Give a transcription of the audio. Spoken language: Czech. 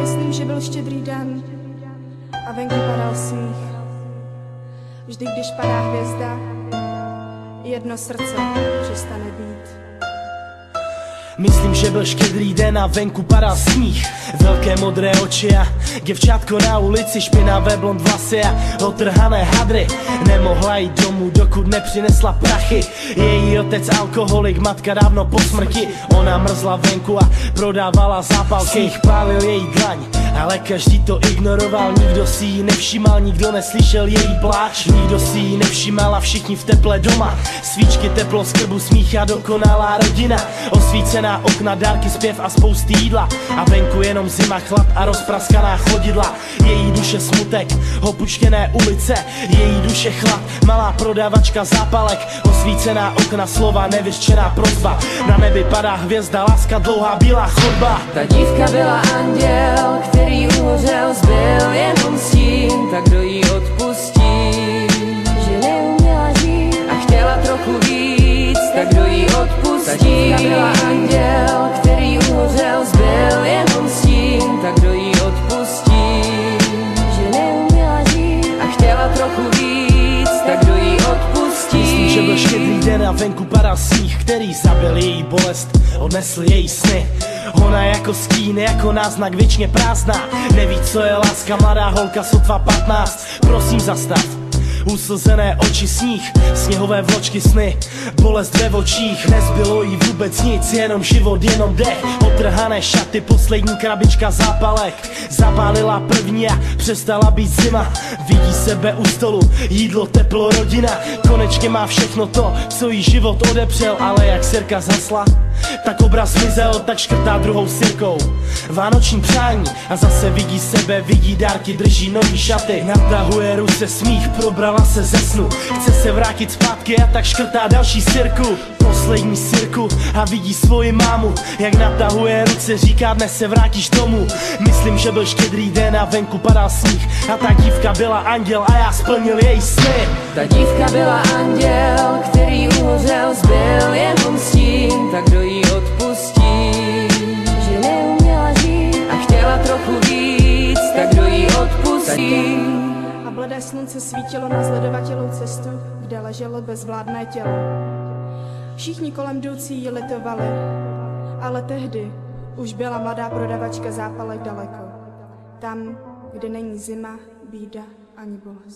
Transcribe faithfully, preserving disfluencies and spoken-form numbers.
myslím, že byl štědrý den a venku padal sníh. Vždy, když padá hvězda, jedno srdce přestane být. Myslím, že byl štědrý den a venku padal sníh. Velké modré oči a děvčátko na ulici, špinavé blond vlasy a otrhané hadry. Nemohla jít domů, dokud nepřinesla prachy. Její otec alkoholik, matka dávno po smrti. Ona mrzla venku a prodávala zápalky. Sníh pálil její dlaň, ale každý to ignoroval. Nikdo si ji nevšímal, nikdo neslyšel její pláč. Nikdo si ji nevšímal a všichni v teple doma. Svíčky, teplo, skrbu, smích a dokonalá rodina. Osvícená okna, dárky, zpěv a spousty jídla. A venku jenom zima, chlad a rozpraskaná chodidla. Její duše smutek, opuštěné ulice. Její duše chlad, malá prodavačka zápalek. Osvícená okna, slova, nevyřčená prosba. Na nebi padá hvězda, láska, dlouhá bílá chodba. Ta dívka byla anděl, který uhořel, zbyl jenom stín. Tak kdo jí odpustí, že neuměla žít a chtěla trochu víc, tak kdo jí odpustí. Ta dívka byla anděl, který uhořel, zbyl jenom stín. Tak kdo jí odpustí, že neuměla žít a chtěla trochu víc, tak kdo jí odpustí. Myslím, že byl štědrý den a venku padal sníh, který zabil její bolest, odnesl její sny. Ona jako stín, jako náznak věčně prázdná. Neví, co je láska, mladá holka, sotva patnáct. Prosím, zastav. Uslzené oči, sníh, sněhové vločky, sny, bolest ve očích. Nezbylo jí vůbec nic, jenom život, jenom dech. Otrhané šaty, poslední krabička zápalek. Zapálila první a přestala být zima. Vidí sebe u stolu, jídlo, teplo, rodina. Konečně má všechno to, co jí život odepřel. Ale jak sirka zhasla, tak obraz zmizel, tak škrtá druhou sirkou vánoční přání a zase vidí sebe, vidí dárky, drží nový šaty. Natahuje ruce, smích, probrala se ze snu. Chce se vrátit zpátky a tak škrtá další sirku, poslední sirku a vidí svoji mámu, jak natahuje ruce, říká, dnes se vrátíš domů. Myslím, že byl štědrý den a venku padal sníh a ta dívka byla anděl a já splnil její sny. Ta dívka byla anděl, který uhořel, zbyl jenom stín. Tak kdo jí odpustí, že neuměla žít a chtěla trochu víc, tak kdo jí odpustí. A bledé slunce svítilo na zledovatělou cestu, kde leželo bezvládné tělo. Všichni kolem jdoucí ji litovali, ale tehdy už byla mladá prodavačka zápalek daleko. Tam, kde není zima, bída ani bolest.